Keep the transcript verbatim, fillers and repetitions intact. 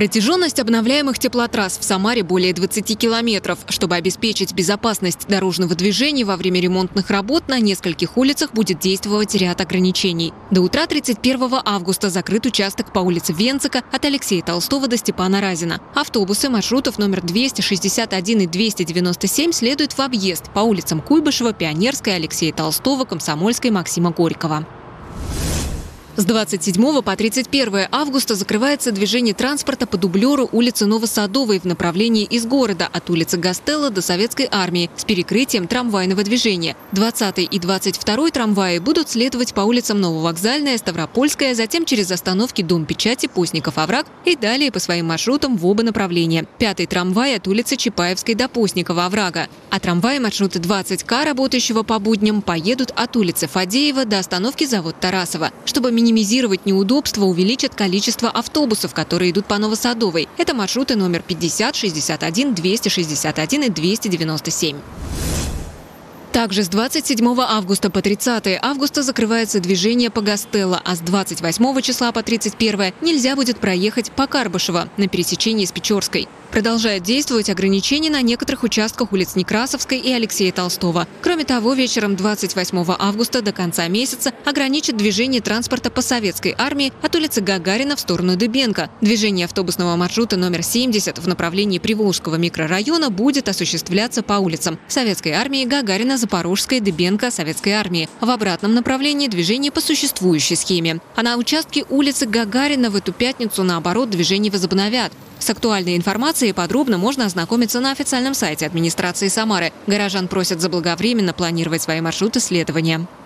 Протяженность обновляемых теплотрасс в Самаре более двадцати километров. Чтобы обеспечить безопасность дорожного движения во время ремонтных работ, на нескольких улицах будет действовать ряд ограничений. До утра тридцать первого августа закрыт участок по улице Венцика от Алексея Толстого до Степана Разина. Автобусы маршрутов номер двести шестьдесят один и двести девяносто семь следуют в объезд по улицам Куйбышева, Пионерской, Алексея Толстого, Комсомольской, Максима Горького. С двадцать седьмого по тридцать первое августа закрывается движение транспорта по дублеру улицы Новосадовой в направлении из города от улицы Гастелло до Советской армии с перекрытием трамвайного движения. двадцатый и двадцать второй трамваи будут следовать по улицам Нововокзальная, Ставропольская, затем через остановки Дом печати, Постников овраг и далее по своим маршрутам в оба направления. Пятый трамвай от улицы Чапаевской до Постникова оврага. А трамваи маршрута двадцать К, работающего по будням, поедут от улицы Фадеева до остановки Завод Тарасова. Чтобы минимизировать неудобства, увеличат количество автобусов, которые идут по Новосадовой. Это маршруты номер пятьдесят, шестьдесят один, двести шестьдесят один и двести девяносто семь. Также с двадцать седьмого августа по тридцатое августа закрывается движение по Гастелло, а с двадцать восьмого числа по тридцать первое нельзя будет проехать по Карбышево на пересечении с Печорской. Продолжают действовать ограничения на некоторых участках улиц Некрасовской и Алексея Толстого. Кроме того, вечером двадцать восьмого августа до конца месяца ограничат движение транспорта по Советской армии от улицы Гагарина в сторону Дыбенко. Движение автобусного маршрута номер семьдесят в направлении Приволжского микрорайона будет осуществляться по улицам Советской армии, Гагарина, Запорожской, Дыбенко, Советской армии. В обратном направлении движение по существующей схеме. А на участке улицы Гагарина в эту пятницу, наоборот, движение возобновят. С актуальной информацией подробно можно ознакомиться на официальном сайте администрации Самары. Горожан просят заблаговременно планировать свои маршруты следования.